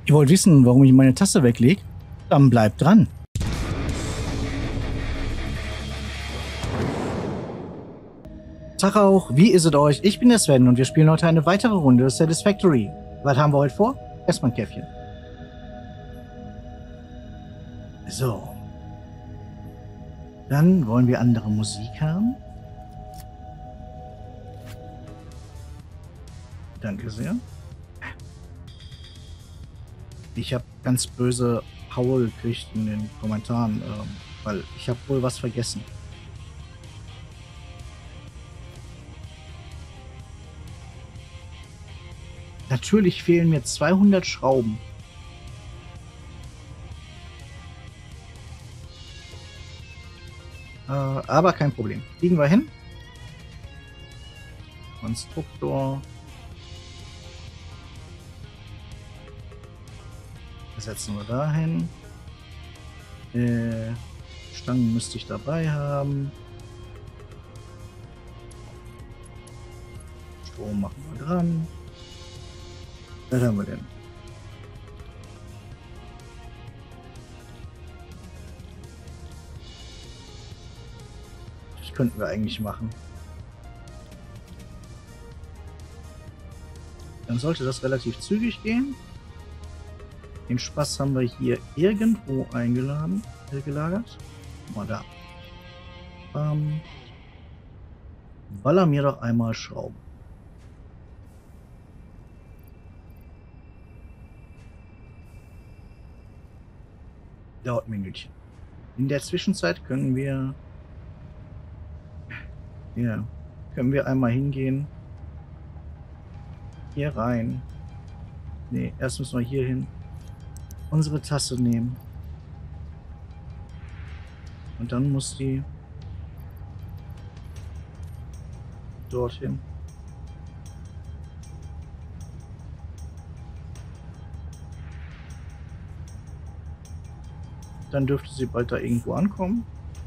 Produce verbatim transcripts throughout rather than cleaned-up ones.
Ihr wollt wissen, warum ich meine Tasse weglege? Dann bleibt dran. Tag auch, wie ist es euch? Ich bin der Sven und wir spielen heute eine weitere Runde Satisfactory. Was haben wir heute vor? Erstmal ein Käffchen. So. Dann wollen wir andere Musik haben. Danke sehr. Ich habe ganz böse Paul gekriegt in den Kommentaren, ähm, weil ich habe wohl was vergessen. Natürlich fehlen mir zweihundert Schrauben. Äh, aber kein Problem. Kriegen wir hin. Konstruktor. Setzen wir dahin. Äh, Stangen müsste ich dabei haben. Strom machen wir dran. Was haben wir denn? Das könnten wir eigentlich machen. Dann sollte das relativ zügig gehen. Den Spaß haben wir hier irgendwo eingeladen, äh, gelagert. Mal da. Ähm, baller mir doch einmal Schrauben. Dauert ein Minütchen. In der Zwischenzeit können wir ja, können wir einmal hingehen. Hier rein. Ne, erst müssen wir hier hin. Unsere Tasse nehmen. Und dann muss die dorthin. Dann dürfte sie bald da irgendwo ankommen.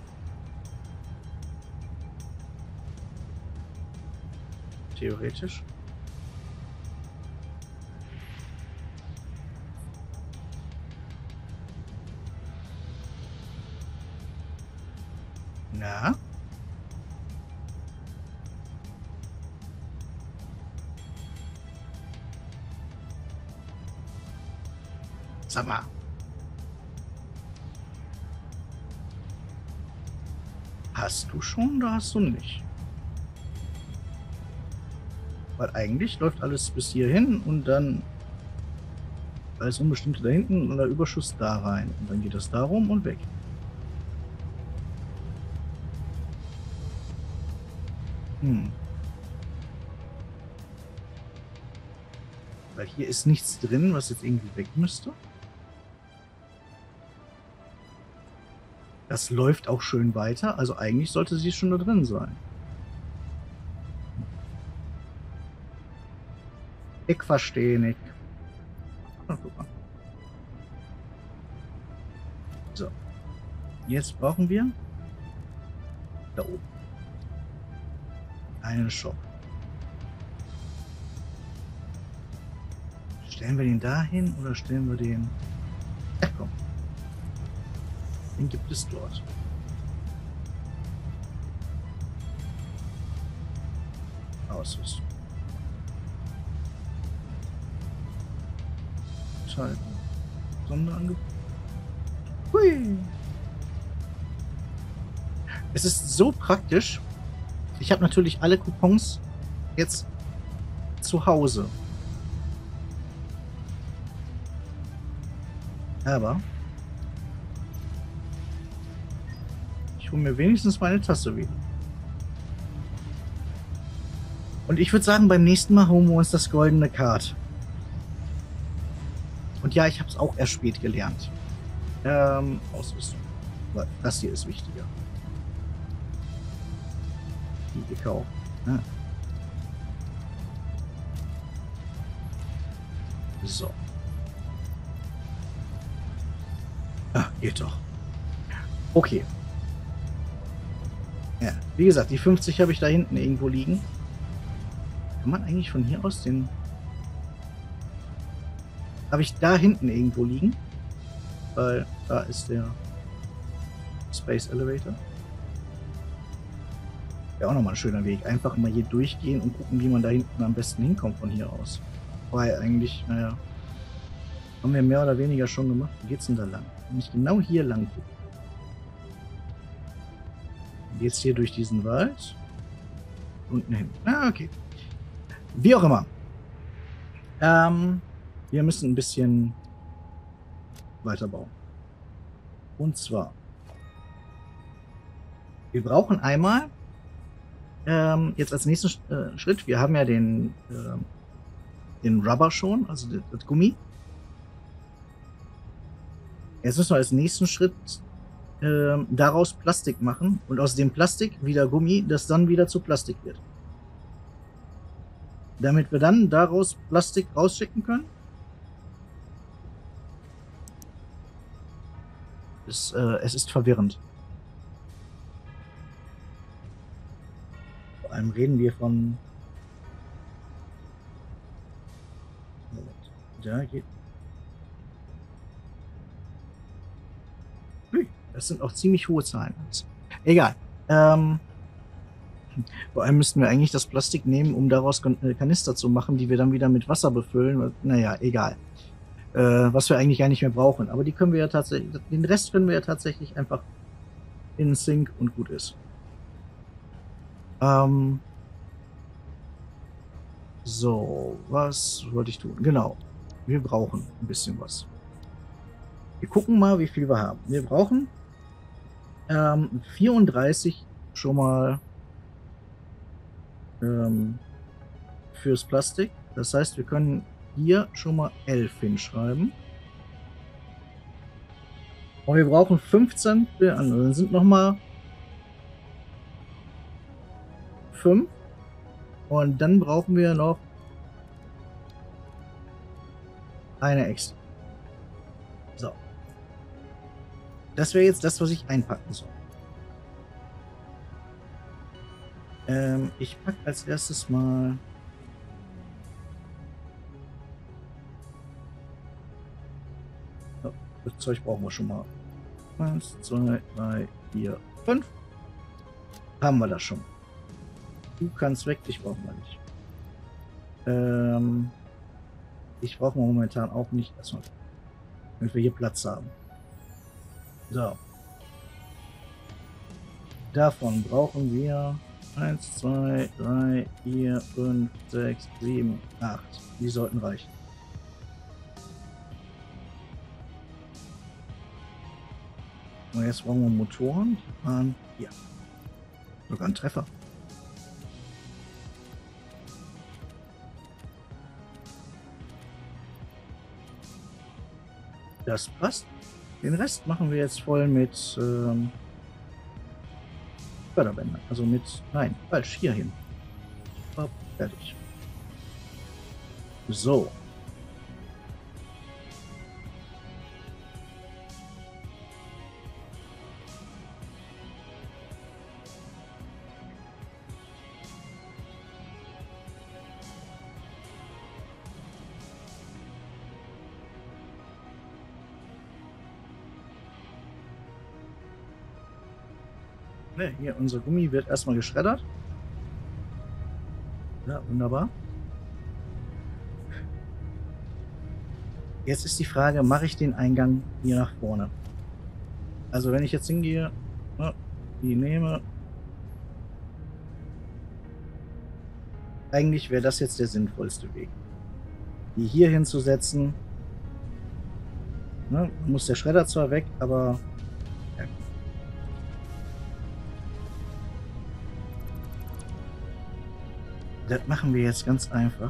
Theoretisch. Na? Sag mal. Hast du schon oder hast du nicht? Weil eigentlich läuft alles bis hierhin und dann alles Unbestimmte da hinten und der Überschuss da rein. Und dann geht das da rum und weg. Hm. Weil hier ist nichts drin, was jetzt irgendwie weg müsste. Das läuft auch schön weiter. Also eigentlich sollte sie schon da drin sein. Ich verstehe nicht. Ah, guck mal. So. Jetzt brauchen wir da oben einen Shop. Stellen wir den da hin oder stellen wir den... Ja, komm. Den gibt es dort. Ausrüstung. Schalten. Sonderangebot. Hui. Es ist so praktisch. Ich habe natürlich alle Coupons jetzt zu Hause. Aber ich hole mir wenigstens meine Tasse wieder. Und ich würde sagen, beim nächsten Mal holen wir uns das goldene Kart. Und ja, ich habe es auch erst spät gelernt. Ähm, Ausrüstung. Das hier ist wichtiger. Die gekauft. Ja. So. Ah, geht doch. Okay. Ja, wie gesagt, die fünfzig habe ich da hinten irgendwo liegen. Kann man eigentlich von hier aus den... habe ich da hinten irgendwo liegen. Weil da ist der Space Elevator. Wäre auch nochmal ein schöner Weg. Einfach mal hier durchgehen und gucken, wie man da hinten am besten hinkommt von hier aus. Weil eigentlich, naja, haben wir mehr oder weniger schon gemacht. Wo geht's denn da lang? Wenn ich genau hier lang gucke. Geht's hier durch diesen Wald. Unten hin. Ah, okay. Wie auch immer. Ähm, wir müssen ein bisschen weiterbauen. Und zwar, wir brauchen einmal ähm, jetzt als nächsten äh, Schritt, wir haben ja den, äh, den Rubber schon, also das, das Gummi. Jetzt müssen wir als nächsten Schritt äh, daraus Plastik machen und aus dem Plastik wieder Gummi, das dann wieder zu Plastik wird. Damit wir dann daraus Plastik rausschicken können. Es, äh, es ist verwirrend. Vor allem reden wir von... Da geht... Das sind auch ziemlich hohe Zahlen. Egal. Ähm, vor allem müssten wir eigentlich das Plastik nehmen, um daraus Kanister zu machen, die wir dann wieder mit Wasser befüllen. Naja, egal. Äh, was wir eigentlich gar nicht mehr brauchen. Aber die können wir ja tatsächlich, den Rest können wir ja tatsächlich einfach in Sync und gut ist. Ähm, so, was wollte ich tun? Genau. Wir brauchen ein bisschen was. Wir gucken mal, wie viel wir haben. Wir brauchen ähm, vierunddreißig schon mal ähm, fürs Plastik. Das heißt, wir können hier schon mal elf hinschreiben. Und wir brauchen fünfzehn für andere. Dann sind noch mal fünf. Und dann brauchen wir noch eine extra. So. Das wäre jetzt das, was ich einpacken soll. Ähm, ich packe als erstes mal oh, das Zeug brauchen wir schon mal. Eins, zwei, drei, vier, fünf. Haben wir das schon. Du kannst weg, ich brauche mal nicht. Ähm, ich brauche momentan auch nicht. Erstmal, damit wir hier Platz haben. So. Davon brauchen wir eins, zwei, drei, vier, fünf, sechs, sieben, acht. Die sollten reichen. Und jetzt brauchen wir Motoren. Und hier. Sogar ein Treffer. Das passt. Den Rest machen wir jetzt voll mit ähm, Förderbändern. Also mit... Nein, falsch. Hier hin. Hopp, fertig. So. Ne, hier, unser Gummi wird erstmal geschreddert. Ja, wunderbar. Jetzt ist die Frage, mache ich den Eingang hier nach vorne? Also wenn ich jetzt hingehe, ja, die nehme. Eigentlich wäre das jetzt der sinnvollste Weg. Die hier hinzusetzen. Ne, muss der Schredder zwar weg, aber... Ja. Das machen wir jetzt ganz einfach.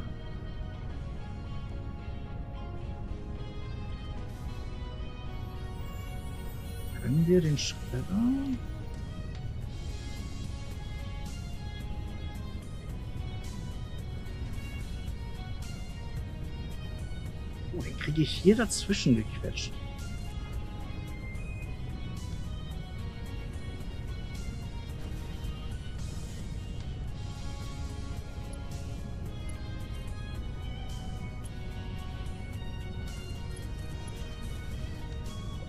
Können wir den Schredder... Oh, den kriege ich hier dazwischen gequetscht.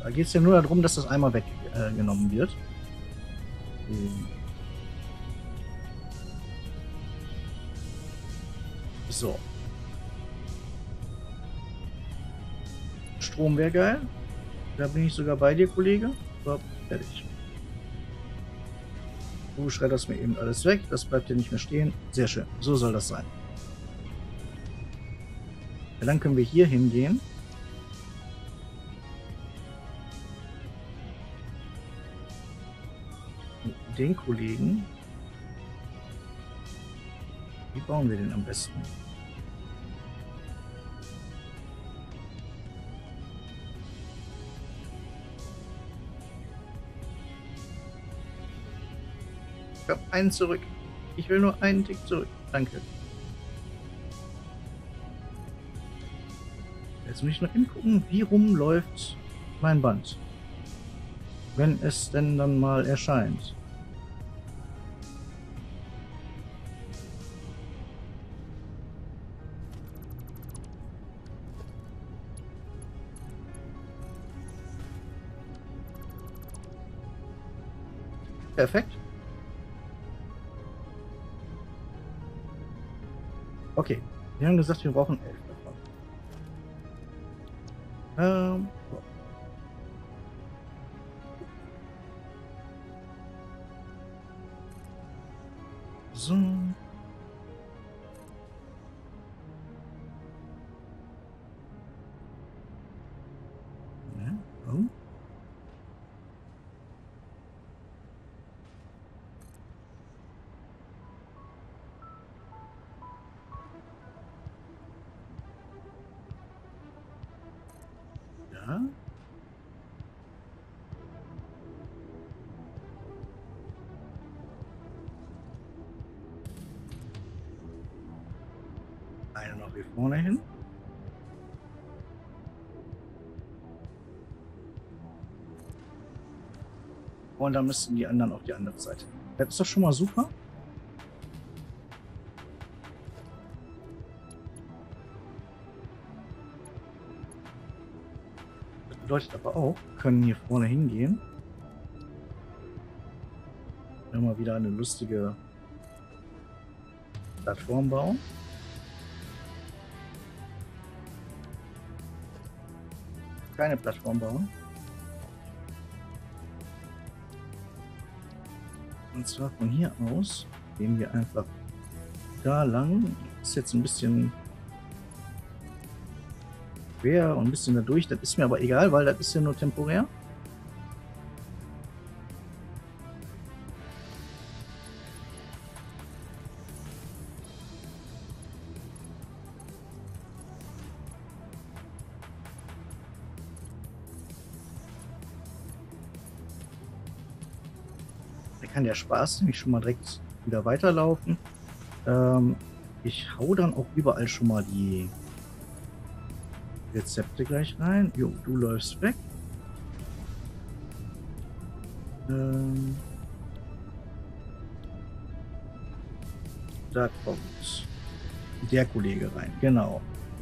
Da geht es ja nur darum, dass das einmal weggenommen äh, wird. Ähm. So. Strom wäre geil. Da bin ich sogar bei dir, Kollege. So, fertig. Du schredderst mir eben alles weg. Das bleibt hier nicht mehr stehen. Sehr schön. So soll das sein. Ja, dann können wir hier hingehen. Den Kollegen. Wie bauen wir den am besten? Ich habe einen zurück. Ich will nur einen Tick zurück. Danke. Jetzt muss ich noch hingucken, wie rum läuft mein Band. Wenn es denn dann mal erscheint. Perfekt. Okay, wir haben gesagt, wir brauchen elf davon. Ähm, so. Ja, oh. Ja. Eine noch hier vorne hin. Und dann müssten die anderen auf die andere Seite. Das ist doch schon mal super. Das bedeutet aber auch, wir können hier vorne hingehen. Immer wieder eine lustige Plattform bauen. Keine Plattform bauen. Und zwar von hier aus gehen wir einfach da lang. Ist jetzt ein bisschen schwer und ein bisschen dadurch. Das ist mir aber egal, weil das ist ja nur temporär. Kann der Spaß nämlich schon mal direkt wieder weiterlaufen. Ähm, ich hau dann auch überall schon mal die Rezepte gleich rein. Jo, du läufst weg. Ähm, da kommt der Kollege rein. Genau.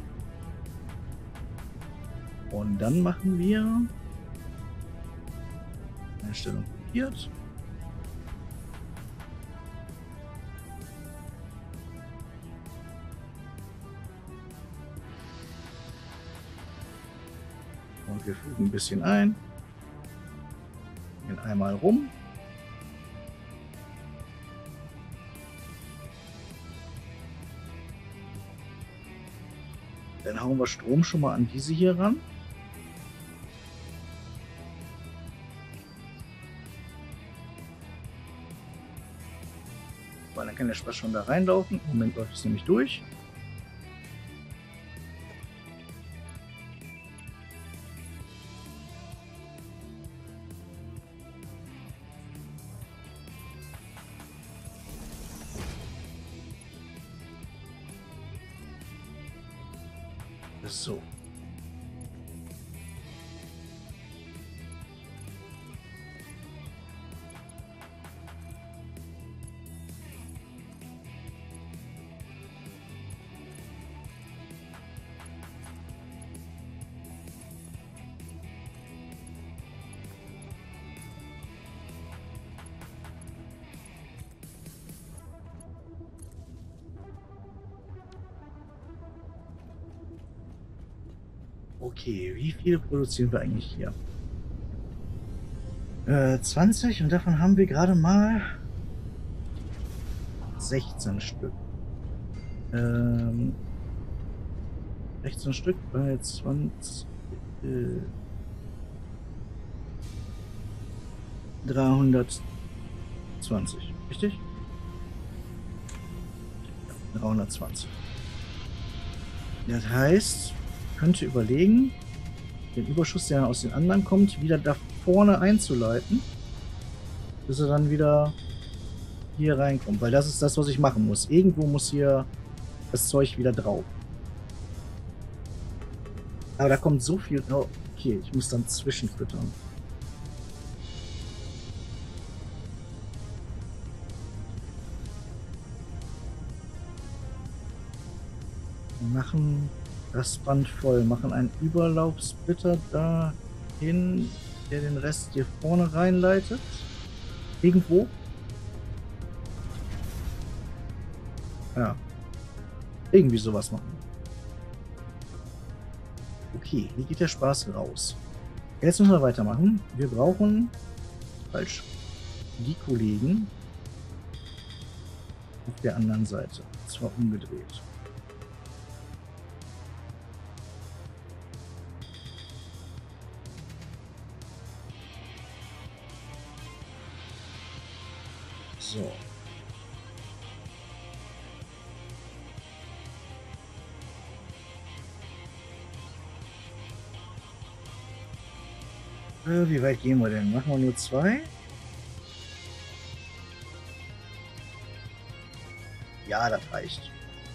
Und dann machen wir Einstellung kopiert. Und wir fügen ein bisschen ein. Gehen einmal rum. Dann hauen wir Strom schon mal an diese hier ran. Weil dann kann der Spaß schon da reinlaufen. Im Moment läuft es nämlich durch. So. Okay, wie viel produzieren wir eigentlich hier? Äh, zwanzig und davon haben wir gerade mal sechzehn Stück. Ähm, sechzehn Stück bei zwanzig. Äh, dreihundertzwanzig, richtig? Ja, dreihundertzwanzig. Das heißt, könnte überlegen, den Überschuss, der aus den anderen kommt, wieder da vorne einzuleiten, bis er dann wieder hier reinkommt. Weil das ist das, was ich machen muss. Irgendwo muss hier das Zeug wieder drauf. Aber da kommt so viel... Oh, okay, ich muss dann zwischenfüttern. Machen das Band voll. Machen einen Überlaufsplitter dahin, der den Rest hier vorne reinleitet. Irgendwo. Ja. Irgendwie sowas machen. Okay, hier geht der Spaß raus. Jetzt müssen wir weitermachen. Wir brauchen... Falsch. Die Kollegen auf der anderen Seite. Und zwar umgedreht. So. Äh, wie weit gehen wir denn? Machen wir nur zwei? Ja, das reicht.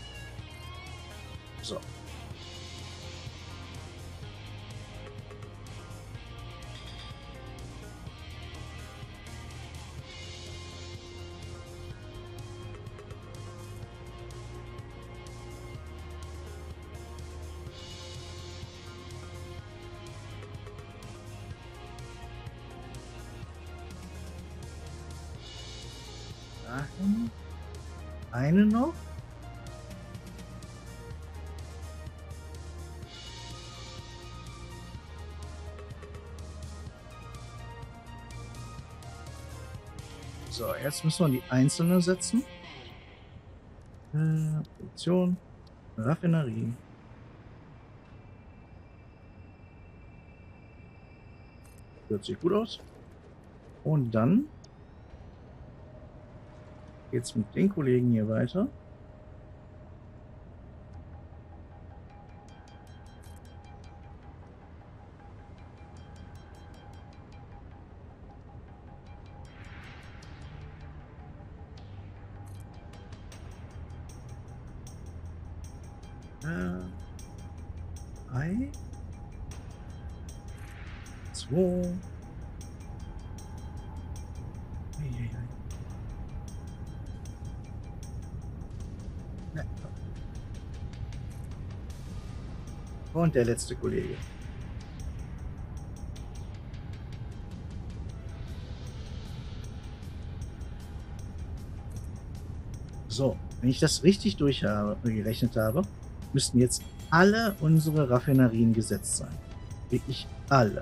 So. Dahin. Eine noch. So, jetzt müssen wir die einzelne setzen. Äh, Produktion, Raffinerie. Hört sich gut aus. Und dann geht's mit den Kollegen hier weiter. Äh, drei, zwei. Und der letzte Kollege. So, wenn ich das richtig durchgerechnet habe, müssten jetzt alle unsere Raffinerien gesetzt sein. Wirklich alle.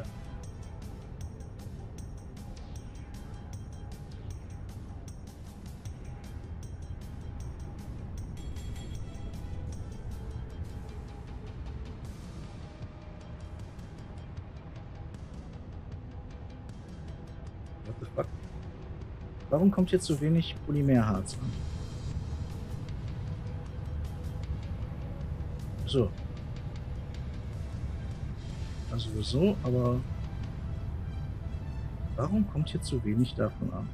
What the fuck? Warum kommt jetzt so wenig Polymerharz an? So. Also so, aber warum kommt hier zu wenig davon an?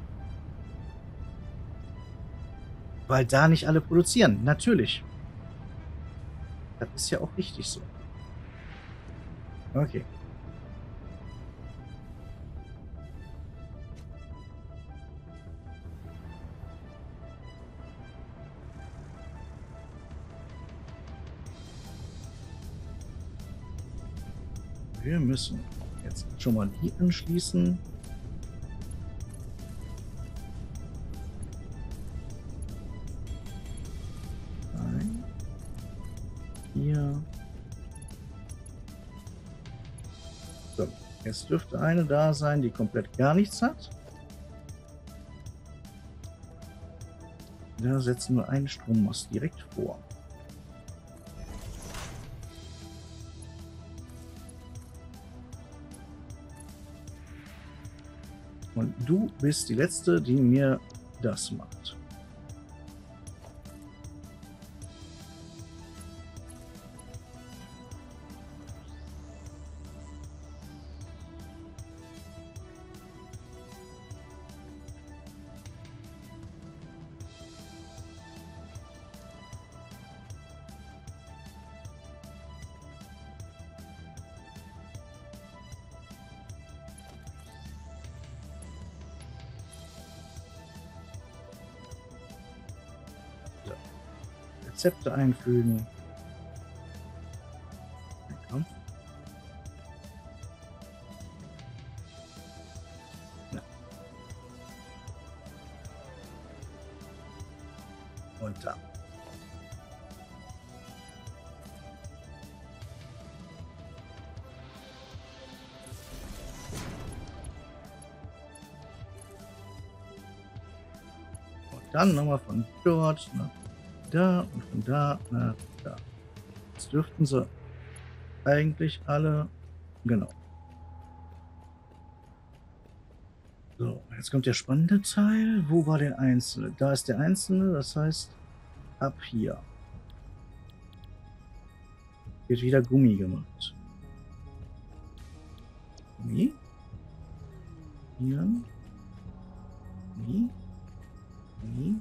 Weil da nicht alle produzieren, natürlich. Das ist ja auch richtig so. Okay. Wir müssen jetzt schon mal die anschließen. Ein, hier. So, jetzt dürfte eine da sein, die komplett gar nichts hat. Da setzen wir einen Strommast direkt vor. Und du bist die Letzte, die mir das macht. Rezepte einfügen. Ja. Ja. Und da. Und dann nochmal von dort nach da und von da nach da. Jetzt dürften sie eigentlich alle. Genau. So, jetzt kommt der spannende Teil. Wo war der Einzelne? Da ist der Einzelne, das heißt ab hier wird wieder Gummi gemacht. Gummi. Hier. Gummi. Gummi.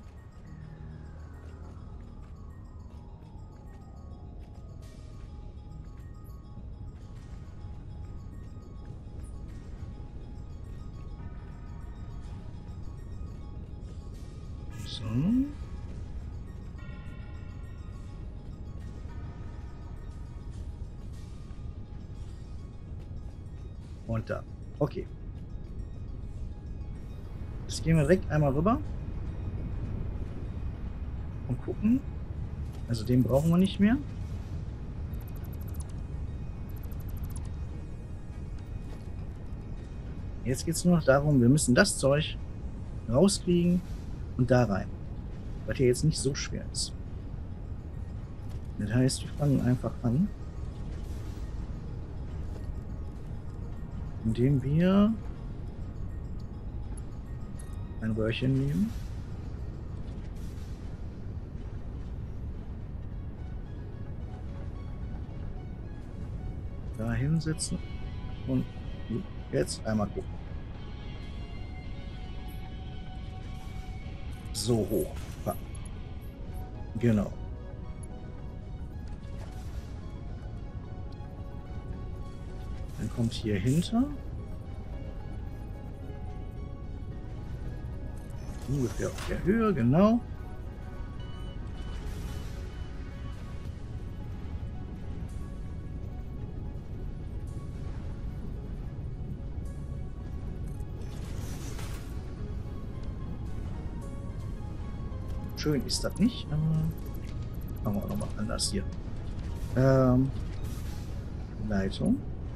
So. Und da. Okay. Jetzt gehen wir direkt einmal rüber. Und gucken. Also den brauchen wir nicht mehr. Jetzt geht es nur noch darum, wir müssen das Zeug rauskriegen und da rein. Was hier jetzt nicht so schwer ist. Das heißt, wir fangen einfach an, indem wir ein Röhrchen nehmen. Da hinsetzen und jetzt einmal gucken. So hoch. Ja. Genau. Dann kommt hier hinter. Ungefähr auf der Höhe, genau. Schön ist das nicht, aber machen wir nochmal anders hier. Ähm, Leitung.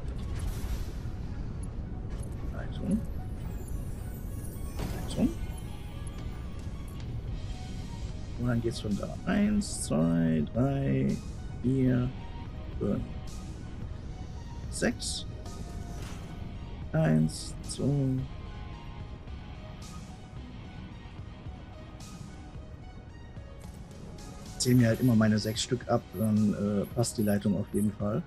Leitung. Leitung. Und dann geht es von da. Eins, zwei, drei, vier, fünf, sechs. Eins, zwei. Ich zähle mir halt immer meine sechs Stück ab, dann äh, passt die Leitung auf jeden Fall.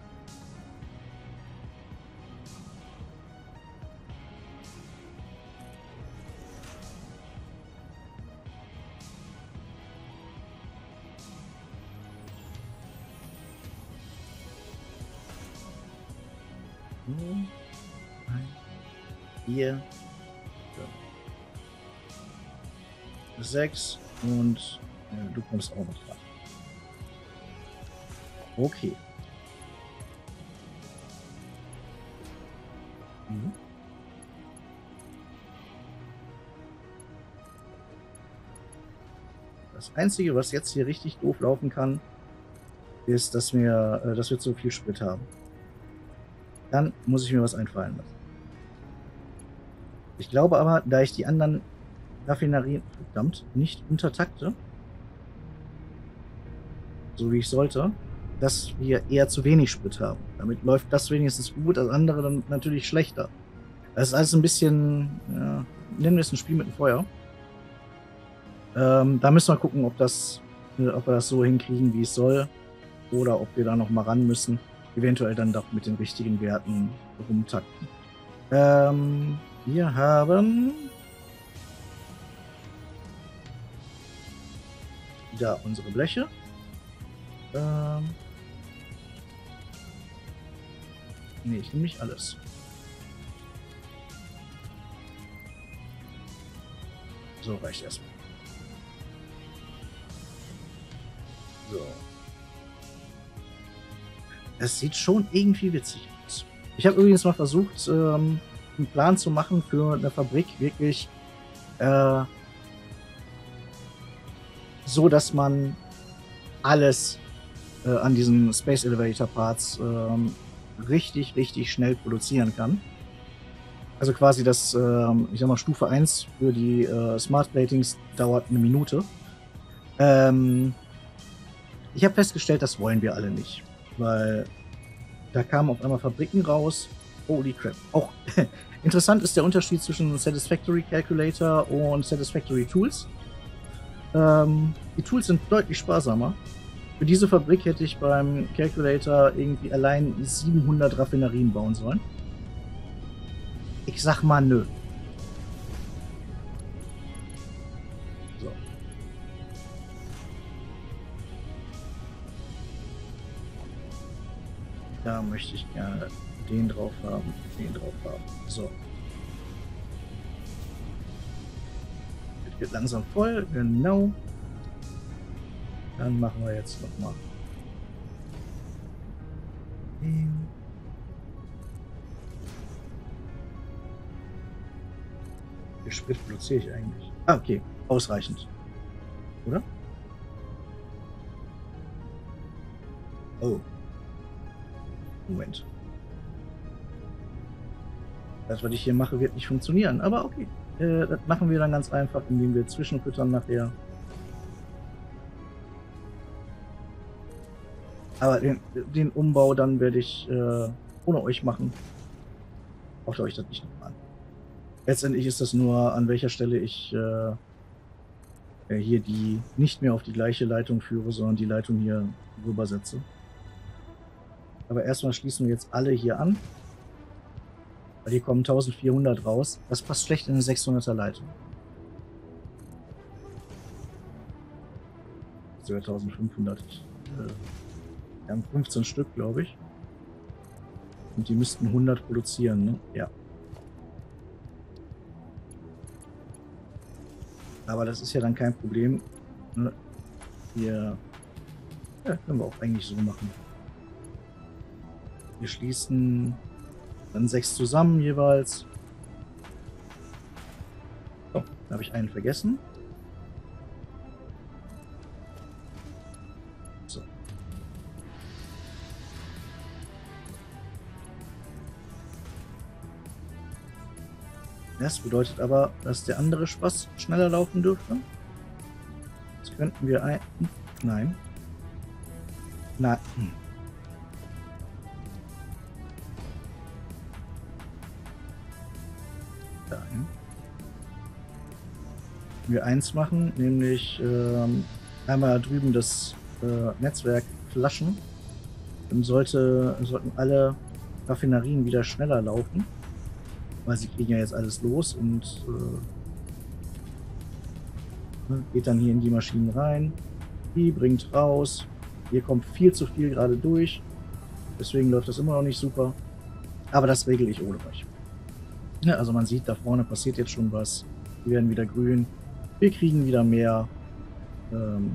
Vier, sechs und äh, du kommst auch noch dran. Okay. Mhm. Das Einzige, was jetzt hier richtig doof laufen kann, ist, dass wir, äh, dass wir zu viel Sprit haben. Dann muss ich mir was einfallen lassen. Ich glaube aber, da ich die anderen Raffinerien, verdammt, nicht untertakte, so wie ich sollte, dass wir eher zu wenig Sprit haben. Damit läuft das wenigstens gut, das andere dann natürlich schlechter. Das ist alles ein bisschen, ja, nennen wir es ein Spiel mit dem Feuer. Ähm, da müssen wir gucken, ob, das, äh, ob wir das so hinkriegen, wie es soll. Oder ob wir da noch mal ran müssen. Eventuell dann doch mit den richtigen Werten rumtakten. Ähm, wir haben da unsere Bleche. Ähm, nee, ich nehme nicht alles. So, reicht erstmal. So. Es sieht schon irgendwie witzig aus. Ich habe übrigens mal versucht, ähm, einen Plan zu machen für eine Fabrik, wirklich äh, so, dass man alles äh, an diesen Space Elevator Parts ähm, richtig, richtig schnell produzieren kann. Also quasi das, ähm, ich sag mal, Stufe eins für die äh, Smart Platings dauert eine Minute. Ähm, ich habe festgestellt, das wollen wir alle nicht. Weil da kamen auf einmal Fabriken raus. Holy crap. Auch interessant ist der Unterschied zwischen Satisfactory Calculator und Satisfactory Tools. Ähm, die Tools sind deutlich sparsamer. Für diese Fabrik hätte ich beim Calculator irgendwie allein siebenhundert Raffinerien bauen sollen. Ich sag mal nö. So. Da möchte ich gerne den drauf haben, den drauf haben. So. Das wird langsam voll, genau. Dann machen wir jetzt nochmal. Wie viel Sprit produziere ich eigentlich? Ah, okay. Ausreichend. Oder? Oh. Moment. Das, was ich hier mache, wird nicht funktionieren. Aber okay. Äh, das machen wir dann ganz einfach, indem wir zwischenfüttern nachher. Aber den, den Umbau dann werde ich äh, ohne euch machen. Braucht ihr euch das nicht noch an. Letztendlich ist das nur, an welcher Stelle ich äh, hier die nicht mehr auf die gleiche Leitung führe, sondern die Leitung hier rübersetze. Aber erstmal schließen wir jetzt alle hier an. Weil hier kommen eintausendvierhundert raus. Das passt schlecht in eine sechshunderter Leitung. Sogar eintausendfünfhundert. Äh, wir haben fünfzehn Stück, glaube ich. Und die müssten hundert produzieren, ne? Ja. Aber das ist ja dann kein Problem. Ne? Hier ja, können wir auch eigentlich so machen. Wir schließen dann sechs zusammen jeweils. So, da habe ich einen vergessen. So. Das bedeutet aber, dass der andere Spaß schneller laufen dürfte. Jetzt könnten wir ein... Nein. Nein. Hm. Dahin. Wir eins machen, nämlich ähm, einmal drüben das äh, Netzwerk flaschen. Dann sollte, sollten alle Raffinerien wieder schneller laufen. Weil sie kriegen ja jetzt alles los und äh, geht dann hier in die Maschinen rein. Die bringt raus. Hier kommt viel zu viel gerade durch. Deswegen läuft das immer noch nicht super. Aber das regle ich ohne euch. Ja, also man sieht, da vorne passiert jetzt schon was. Die werden wieder grün. Wir kriegen wieder mehr ähm,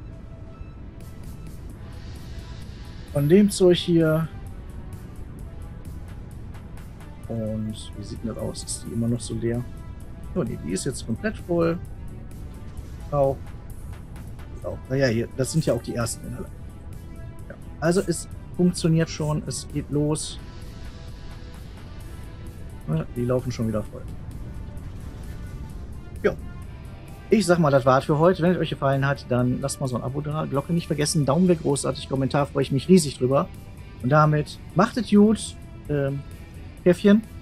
von dem Zeug hier. Und wie sieht das aus? Ist die immer noch so leer? Oh nee, die ist jetzt komplett voll. Auch. Auch. Naja, hier, das sind ja auch die ersten. Ja. Also es funktioniert schon, es geht los. Ja, die laufen schon wieder voll. Ja. Ich sag mal, das war's für heute. Wenn es euch gefallen hat, dann lasst mal so ein Abo da. Glocke nicht vergessen. Daumen weg, großartig. Kommentar freue ich mich riesig drüber. Und damit macht es gut. Ähm, Käffchen.